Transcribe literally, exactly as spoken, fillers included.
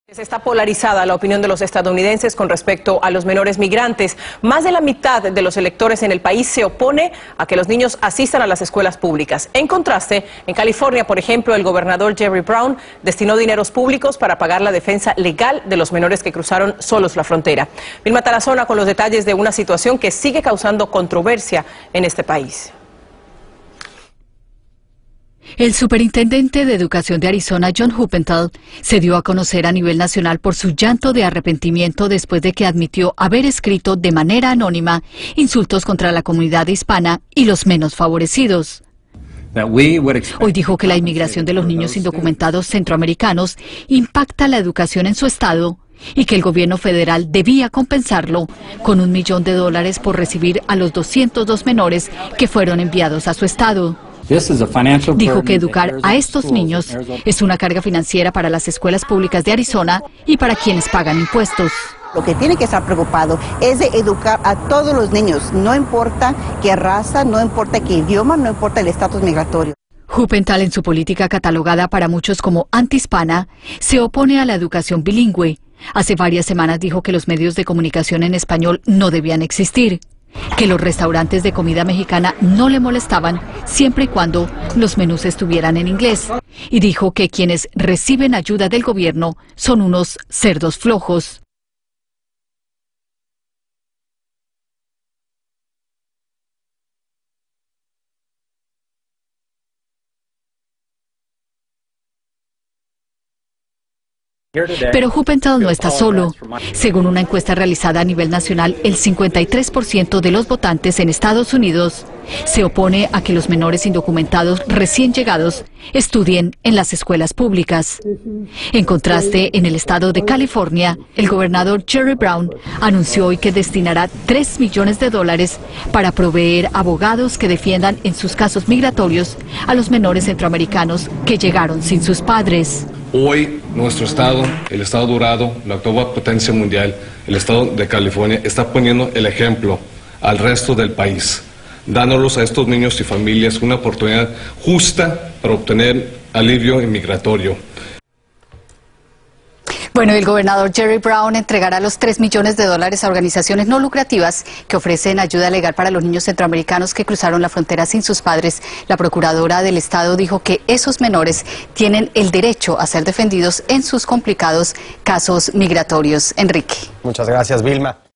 Está polarizada la opinión de los estadounidenses con respecto a los menores migrantes. Más de la mitad de los electores en el país se opone a que los niños asistan a las escuelas públicas. En contraste, en California, por ejemplo, el gobernador Jerry Brown destinó dineros públicos para pagar la defensa legal de los menores que cruzaron solos la frontera. Vilma Tarazona con los detalles de una situación que sigue causando controversia en este país. El superintendente de Educación de Arizona, John Huppenthal, se dio a conocer a nivel nacional por su llanto de arrepentimiento después de que admitió haber escrito de manera anónima insultos contra la comunidad hispana y los menos favorecidos. Hoy dijo que la inmigración de los niños indocumentados centroamericanos impacta la educación en su estado y que el gobierno federal debía compensarlo con un millón de dólares por recibir a los doscientos dos menores que fueron enviados a su estado. Dijo que educar a estos niños es una carga financiera para las escuelas públicas de Arizona y para quienes pagan impuestos. Lo que tiene que estar preocupado es de educar a todos los niños, no importa qué raza, no importa qué idioma, no importa el estatus migratorio. Huppenthal, en su política catalogada para muchos como antihispana, se opone a la educación bilingüe. Hace varias semanas dijo que los medios de comunicación en español no debían existir, que los restaurantes de comida mexicana no le molestaban siempre y cuando los menús estuvieran en inglés, y dijo que quienes reciben ayuda del gobierno son unos cerdos flojos. Pero Huppenthal no está solo. Según una encuesta realizada a nivel nacional, el cincuenta y tres por ciento de los votantes en Estados Unidos se opone a que los menores indocumentados recién llegados estudien en las escuelas públicas. En contraste, en el estado de California, el gobernador Jerry Brown anunció hoy que destinará tres millones de dólares para proveer abogados que defiendan en sus casos migratorios a los menores centroamericanos que llegaron sin sus padres. Hoy nuestro estado, el estado dorado, la octava potencia mundial, el estado de California, está poniendo el ejemplo al resto del país, dándolos a estos niños y familias una oportunidad justa para obtener alivio inmigratorio. Bueno, el gobernador Jerry Brown entregará los tres millones de dólares a organizaciones no lucrativas que ofrecen ayuda legal para los niños centroamericanos que cruzaron la frontera sin sus padres. La procuradora del estado dijo que esos menores tienen el derecho a ser defendidos en sus complicados casos migratorios. Enrique. Muchas gracias, Vilma.